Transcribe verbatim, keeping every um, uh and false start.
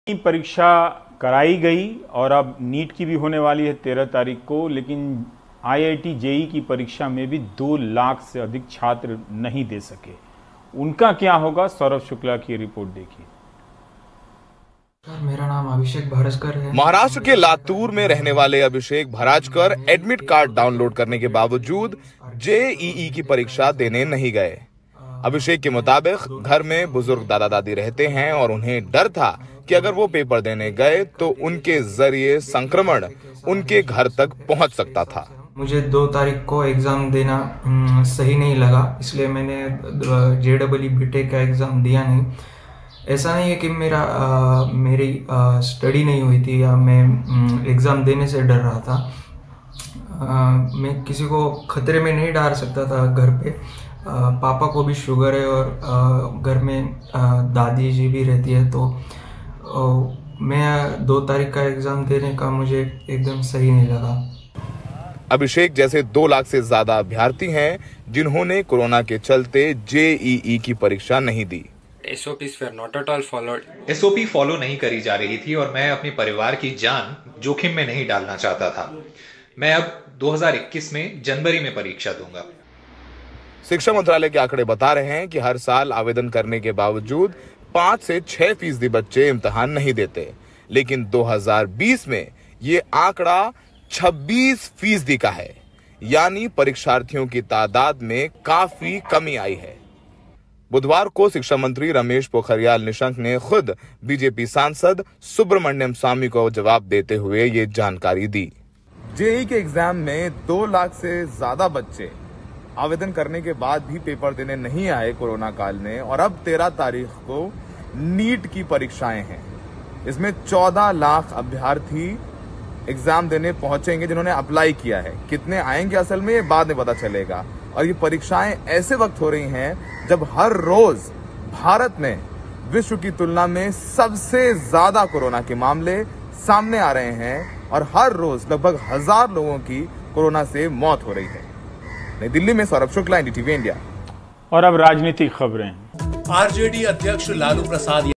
की परीक्षा कराई गई और अब नीट की भी होने वाली है तेरह तारीख को, लेकिन आईआईटी जेई की परीक्षा में भी दो लाख से अधिक छात्र नहीं दे सके। उनका क्या होगा, सौरभ शुक्ला की रिपोर्ट देखिए। मेरा नाम अभिषेक भराजकर है। महाराष्ट्र के लातूर में रहने वाले Abhishek Bharajkar admit card download करने के बावजूद जेईई की परीक्षा देने नहीं गए। अभिषेक के मुताबिक घर में बुजुर्ग दादा दादी रहते हैं और उन्हें डर था कि अगर वो पेपर देने गए तो उनके जरिए संक्रमण उनके घर तक पहुंच सकता था। मुझे दो तारीख को एग्जाम देना सही नहीं लगा, इसलिए मैंने जेडब्ल्यू बीटेक का एग्जाम दिया नहीं। ऐसा नहीं है कि मेरा आ, मेरी आ, स्टडी नहीं हुई थी या मैं एग्ज़ाम देने से डर रहा था। आ, मैं किसी को खतरे में नहीं डाल सकता था। घर पे आ, पापा को भी शुगर है और आ, घर में आ, दादी जी भी रहती है, तो आ, मैं दो तारीख का एग्ज़ाम देने का मुझे एकदम सही नहीं लगा। अभिषेक जैसे दो लाख से ज्यादा अभ्यर्थी हैं जिन्होंने कोरोना के चलते जेईई की परीक्षा नहीं दी। S O Ps were not at all followed. S O P follow नहीं करी जा रही थी और मैं अपने परिवार की जान जोखिम में नहीं डालना चाहता था। मैं अब दो हज़ार इक्कीस में जनवरी में परीक्षा दूंगा। शिक्षा मंत्रालय के आंकड़े बता रहे हैं कि हर साल आवेदन करने के बावजूद पाँच से छह फीसदी बच्चे इम्तिहान नहीं देते, लेकिन दो हज़ार बीस में ये आंकड़ा छब्बीस फीसदी का है, यानी परीक्षार्थियों की तादाद में काफी कमी आई है। बुधवार को शिक्षा मंत्री रमेश पोखरियाल निशंक ने खुद बीजेपी सांसद सुब्रमण्यम स्वामी को जवाब देते हुए ये जानकारी दी। जेईई के एग्जाम में दो लाख से ज्यादा बच्चे आवेदन करने के बाद भी पेपर देने नहीं आए कोरोना काल में, और अब तेरह तारीख को नीट की परीक्षाएं हैं। इसमें चौदह लाख अभ्यर्थी एग्जाम देने पहुंचेंगे जिन्होंने अप्लाई किया है। कितने आएंगे असल में ये बाद में पता चलेगा। और ये परीक्षाएं ऐसे वक्त हो रही हैं जब हर रोज भारत में विश्व की तुलना में सबसे ज्यादा कोरोना के मामले सामने आ रहे हैं और हर रोज लगभग हजार लोगों की कोरोना से मौत हो रही है। नई दिल्ली में सौरभ शुक्ला, एनडीटीवी इंडिया। और अब राजनीतिक खबरें। आरजेडी अध्यक्ष लालू प्रसाद